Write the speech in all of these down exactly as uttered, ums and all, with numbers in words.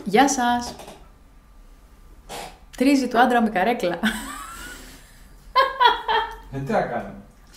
Γεια σας! Τρίζει του άντρα με καρέκλα. Ε, τι να κάνω.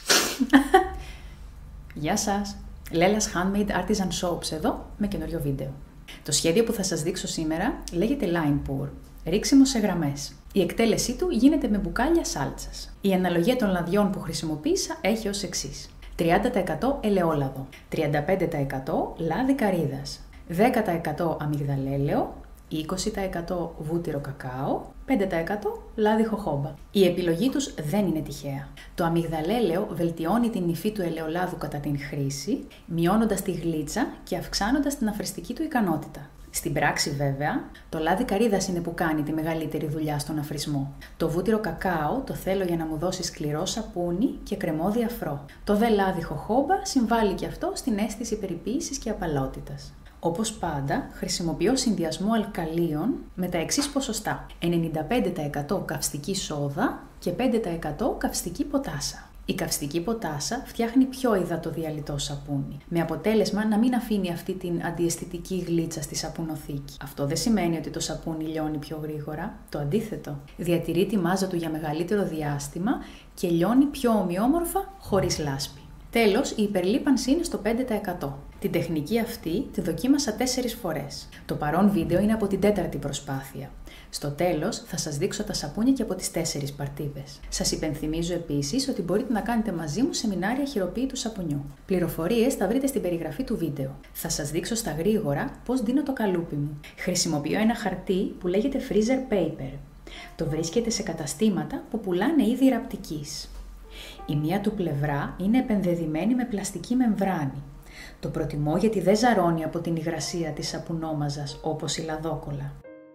Γεια σας! Λέλας Handmade Artisan Soaps εδώ με καινούριο βίντεο. Το σχέδιο που θα σας δείξω σήμερα λέγεται Line Pour, ρίξιμο σε γραμμές. Η εκτέλεσή του γίνεται με μπουκάλια σάλτσας. Η αναλογία των λαδιών που χρησιμοποίησα έχει ως εξής. τριάντα τοις εκατό ελαιόλαδο, τριάντα πέντε τοις εκατό λάδι καρύδας, δέκα τοις εκατό αμυγδαλέλαιο, είκοσι τοις εκατό βούτυρο κακάο, πέντε τοις εκατό λάδι χοχόμπα. Η επιλογή τους δεν είναι τυχαία. Το αμυγδαλέλαιο βελτιώνει την υφή του ελαιολάδου κατά την χρήση, μειώνοντας τη γλίτσα και αυξάνοντας την αφριστική του ικανότητα. Στην πράξη, βέβαια, το λάδι καρύδας είναι που κάνει τη μεγαλύτερη δουλειά στον αφρισμό. Το βούτυρο κακάο το θέλω για να μου δώσει σκληρό σαπούνι και κρεμώδη αφρό. Το δε λάδι χοχόμπα συμβάλλει και αυτό στην αίσθηση περιποίησης και απαλότητας. Όπως πάντα, χρησιμοποιώ συνδυασμό αλκαλίων με τα εξής ποσοστά: ενενήντα πέντε τοις εκατό καυστική σόδα και πέντε τοις εκατό καυστική ποτάσα. Η καυστική ποτάσα φτιάχνει πιο υδατοδιαλυτό σαπούνι, με αποτέλεσμα να μην αφήνει αυτή την αντιαισθητική γλίτσα στη σαπουνοθήκη. Αυτό δεν σημαίνει ότι το σαπούνι λιώνει πιο γρήγορα, το αντίθετο. Διατηρεί τη μάζα του για μεγαλύτερο διάστημα και λιώνει πιο ομοιόμορφα χωρίς λάσπη. Τέλος, η υπερλίπανση είναι στο πέντε τοις εκατό. Την τεχνική αυτή τη δοκίμασα τέσσερις φορές. Το παρόν βίντεο είναι από την τέταρτη προσπάθεια. Στο τέλος θα σας δείξω τα σαπούνια και από τις τέσσερις παρτίδες. Σας υπενθυμίζω επίσης ότι μπορείτε να κάνετε μαζί μου σεμινάρια χειροποίητου σαπουνιού. Πληροφορίες θα βρείτε στην περιγραφή του βίντεο. Θα σας δείξω στα γρήγορα πώς δίνω το καλούπι μου. Χρησιμοποιώ ένα χαρτί που λέγεται freezer paper. Το βρίσκεται σε καταστήματα που πουλάνε είδη ραπτικής. Η μία του πλευρά είναι επενδεδημένη με πλαστική μεμβράνη. Το προτιμώ γιατί δεν ζαρώνει από την υγρασία της σαπουνόμαζας όπως η λαδόκολλα.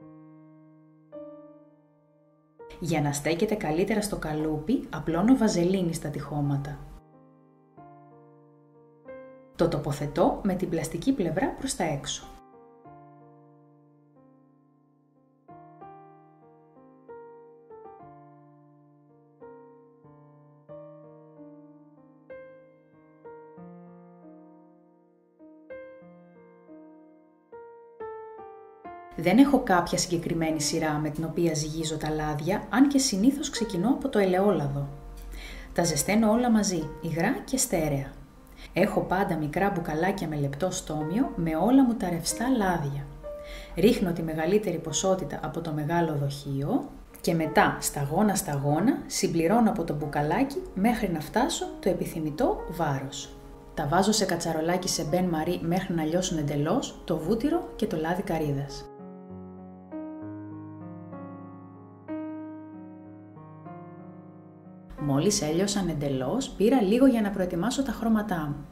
Για να στέκεται καλύτερα στο καλούπι, απλώνω βαζελίνη στα τυχώματα. Το τοποθετώ με την πλαστική πλευρά προς τα έξω. Δεν έχω κάποια συγκεκριμένη σειρά με την οποία ζυγίζω τα λάδια, αν και συνήθως ξεκινώ από το ελαιόλαδο. Τα ζεσταίνω όλα μαζί, υγρά και στέρεα. Έχω πάντα μικρά μπουκαλάκια με λεπτό στόμιο με όλα μου τα ρευστά λάδια. Ρίχνω τη μεγαλύτερη ποσότητα από το μεγάλο δοχείο και μετά σταγόνα σταγόνα συμπληρώνω από το μπουκαλάκι μέχρι να φτάσω το επιθυμητό βάρος. Τα βάζω σε κατσαρολάκι σε μπεν μαρί μέχρι να λιώσουν εντελώς το βούτυρο και το λάδι καρύδας. Μόλις έλειωσαν εντελώς, πήρα λίγο για να προετοιμάσω τα χρώματά μου.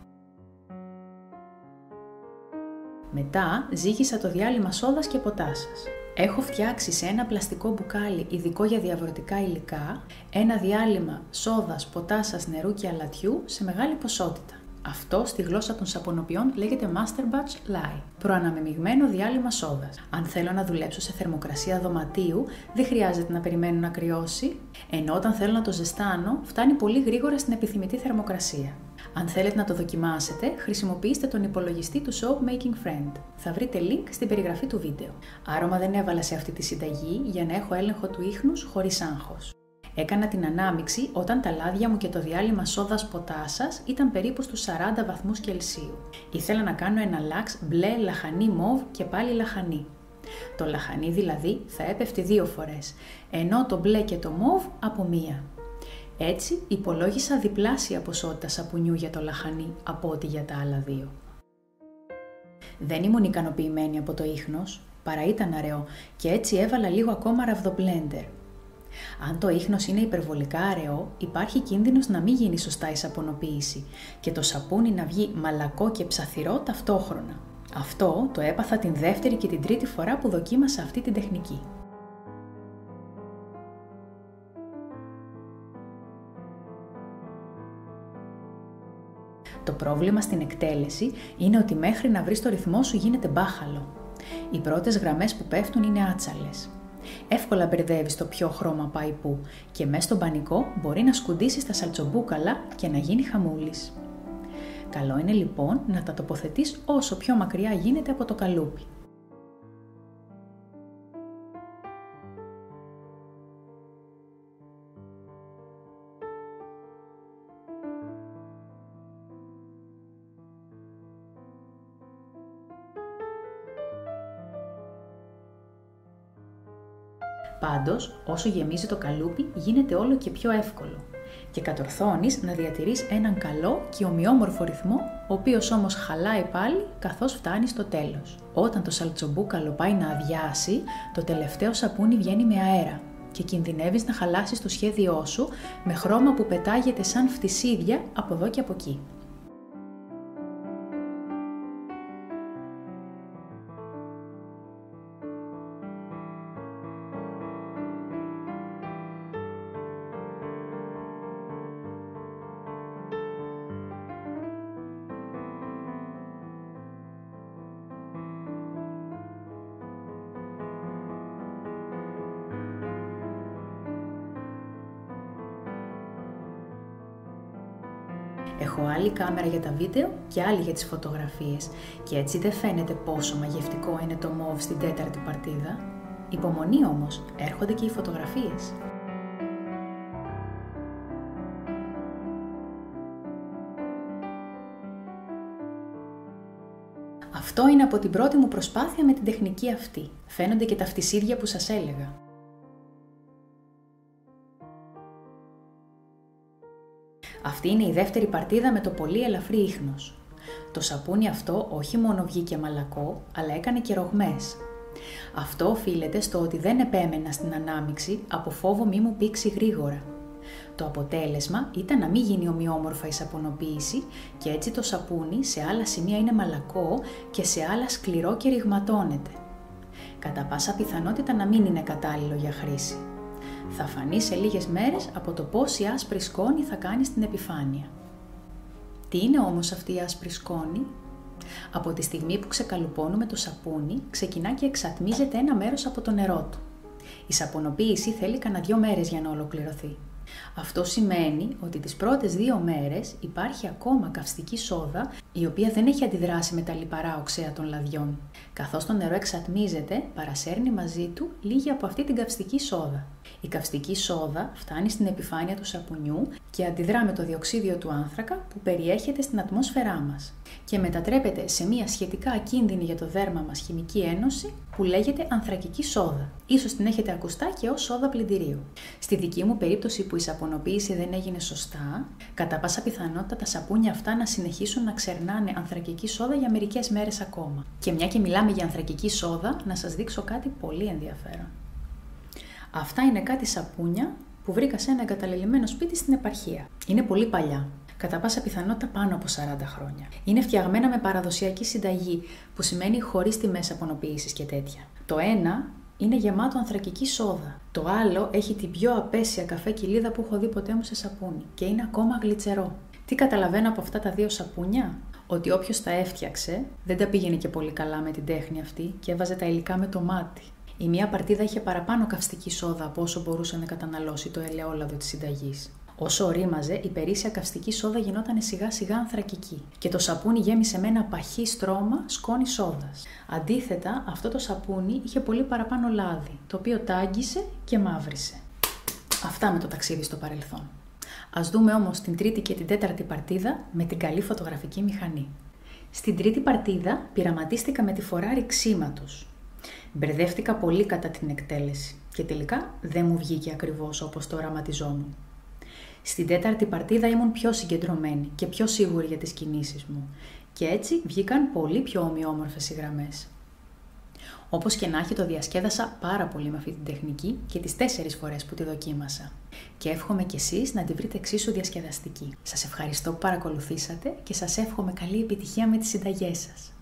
Μετά ζύγισα το διάλειμμα σόδας και ποτάσας. Έχω φτιάξει σε ένα πλαστικό μπουκάλι ειδικό για διαβρωτικά υλικά ένα διάλειμμα σόδας, ποτάσας, νερού και αλατιού σε μεγάλη ποσότητα. Αυτό στη γλώσσα των σαπονοποιών λέγεται Master Batch Lye, προαναμειγμένο διάλειμμα σόδας. Αν θέλω να δουλέψω σε θερμοκρασία δωματίου, δεν χρειάζεται να περιμένω να κρυώσει, ενώ όταν θέλω να το ζεστάνω, φτάνει πολύ γρήγορα στην επιθυμητή θερμοκρασία. Αν θέλετε να το δοκιμάσετε, χρησιμοποιήστε τον υπολογιστή του Soap Making Friend. Θα βρείτε link στην περιγραφή του βίντεο. Άρωμα δεν έβαλα σε αυτή τη συνταγή για να έχω έλεγχο του ίχνους χωρίς άγχος. Έκανα την ανάμιξη όταν τα λάδια μου και το διάλειμμα σόδας ποτάσας ήταν περίπου στους σαράντα βαθμούς Κελσίου. Ήθελα να κάνω ένα λάξ μπλε, λαχανί, μόβ και πάλι λαχανί. Το λαχανί δηλαδή θα έπεφτε δύο φορές, ενώ το μπλε και το μόβ από μία. Έτσι υπολόγισα διπλάσια ποσότητα σαπουνιού για το λαχανί από ό,τι για τα άλλα δύο. Δεν ήμουν ικανοποιημένη από το ίχνος, παρά ήταν αραιό και έτσι έβαλα λίγο ακόμα ραβδομπλέντερ. Αν το ίχνος είναι υπερβολικά αραιό, υπάρχει κίνδυνος να μην γίνει σωστά η σαπωνοποίηση και το σαπούνι να βγει μαλακό και ψαθυρό ταυτόχρονα. Αυτό το έπαθα την δεύτερη και την τρίτη φορά που δοκίμασα αυτή την τεχνική. Το πρόβλημα στην εκτέλεση είναι ότι μέχρι να βρεις το ρυθμό σου γίνεται μπάχαλο. Οι πρώτες γραμμές που πέφτουν είναι άτσαλες. Εύκολα μπερδεύεις το ποιο χρώμα πάει πού και μέσα στον πανικό μπορεί να σκουντήσεις τα σαλτσομπούκαλα και να γίνει χαμούλης. Καλό είναι λοιπόν να τα τοποθετείς όσο πιο μακριά γίνεται από το καλούπι. Πάντως, όσο γεμίζει το καλούπι, γίνεται όλο και πιο εύκολο και κατορθώνεις να διατηρείς έναν καλό και ομοιόμορφο ρυθμό, ο οποίος όμως χαλάει πάλι καθώς φτάνει στο τέλος. Όταν το σαλτσομπούκαλο πάει να αδειάσει, το τελευταίο σαπούνι βγαίνει με αέρα και κινδυνεύεις να χαλάσεις το σχέδιό σου με χρώμα που πετάγεται σαν φτισίδια από εδώ και από εκεί. Έχω άλλη κάμερα για τα βίντεο και άλλη για τις φωτογραφίες και έτσι δεν φαίνεται πόσο μαγευτικό είναι το μόβ στην τέταρτη παρτίδα. Υπομονή όμως, έρχονται και οι φωτογραφίες. Αυτό είναι από την πρώτη μου προσπάθεια με την τεχνική αυτή. Φαίνονται και τα φτισίδια που σας έλεγα. Αυτή είναι η δεύτερη παρτίδα με το πολύ ελαφρύ ίχνος. Το σαπούνι αυτό όχι μόνο βγήκε μαλακό, αλλά έκανε και ρογμές. Αυτό οφείλεται στο ότι δεν επέμενα στην ανάμιξη από φόβο μη μου πήξει γρήγορα. Το αποτέλεσμα ήταν να μην γίνει ομοιόμορφα η σαπωνοποίηση και έτσι το σαπούνι σε άλλα σημεία είναι μαλακό και σε άλλα σκληρό και ρηγματώνεται. Κατά πάσα πιθανότητα να μην είναι κατάλληλο για χρήση. Θα φανεί σε λίγες μέρες από το πόση άσπρη σκόνη θα κάνει στην επιφάνεια. Τι είναι όμως αυτή η άσπρη σκόνη? Από τη στιγμή που ξεκαλουπώνουμε το σαπούνι, ξεκινά και εξατμίζεται ένα μέρος από το νερό του. Η σαπωνοποίηση θέλει κανένα δυο μέρες για να ολοκληρωθεί. Αυτό σημαίνει ότι τις πρώτες δύο μέρες υπάρχει ακόμα καυστική σόδα, η οποία δεν έχει αντιδράσει με τα λιπαρά οξέα των λαδιών. Καθώς το νερό εξατμίζεται, παρασέρνει μαζί του λίγη από αυτή την καυστική σόδα. Η καυστική σόδα φτάνει στην επιφάνεια του σαπουνιού και αντιδρά με το διοξίδιο του άνθρακα που περιέχεται στην ατμόσφαιρά μας και μετατρέπεται σε μια σχετικά ακίνδυνη για το δέρμα μας χημική ένωση που λέγεται ανθρακική σόδα. Ίσως την έχετε ακουστά και ως σόδα πλυντηρίου. Στη δική μου περίπτωση που η σαπωνοποίηση δεν έγινε σωστά, κατά πάσα πιθανότητα τα σαπούνια αυτά να συνεχίσουν να ξερνάνε ανθρακική σόδα για μερικές μέρες ακόμα. Και μια και μιλάμε για ανθρακική σόδα, να σας δείξω κάτι πολύ ενδιαφέρον. Αυτά είναι κάτι σαπούνια που βρήκα σε ένα εγκαταλελειμμένο σπίτι στην επαρχία. Είναι πολύ παλιά, κατά πάσα πιθανότητα πάνω από σαράντα χρόνια. Είναι φτιαγμένα με παραδοσιακή συνταγή, που σημαίνει χωρίς τιμές σαπωνοποίησης και τέτοια. Το ένα είναι γεμάτο ανθρακική σόδα. Το άλλο έχει την πιο απέσια καφέ κοιλίδα που έχω δει ποτέ μου σε σαπούνι και είναι ακόμα γλιτσερό. Τι καταλαβαίνω από αυτά τα δύο σαπούνια? Ότι όποιος τα έφτιαξε δεν τα πήγαινε και πολύ καλά με την τέχνη αυτή και έβαζε τα υλικά με το μάτι. Η μία παρτίδα είχε παραπάνω καυστική σόδα από όσο μπορούσε να καταναλώσει το ελαιόλαδο της συνταγής. Όσο ορίμαζε, η περίσσια καυστική σόδα γινόταν σιγά σιγά ανθρακική και το σαπούνι γέμισε με ένα παχύ στρώμα σκόνη σόδας. Αντίθετα, αυτό το σαπούνι είχε πολύ παραπάνω λάδι, το οποίο τάγγισε και μαύρισε. Αυτά με το ταξίδι στο παρελθόν. Ας δούμε όμως την τρίτη και την τέταρτη παρτίδα με την καλή φωτογραφική μηχανή. Στην τρίτη παρτίδα πειραματίστηκα με τη φορά ρηξίματος. Μπερδεύτηκα πολύ κατά την εκτέλεση και τελικά δεν μου βγήκε ακριβώς όπως το οραματιζόμουν. Στην τέταρτη παρτίδα ήμουν πιο συγκεντρωμένη και πιο σίγουρη για τις κινήσεις μου και έτσι βγήκαν πολύ πιο ομοιόμορφες οι γραμμές. Όπως και να έχει, το διασκέδασα πάρα πολύ με αυτή την τεχνική και τις τέσσερις φορές που τη δοκίμασα. Και εύχομαι κι εσείς να τη βρείτε εξίσου διασκεδαστική. Σας ευχαριστώ που παρακολουθήσατε και σας εύχομαι καλή επιτυχία με τις συνταγές σας.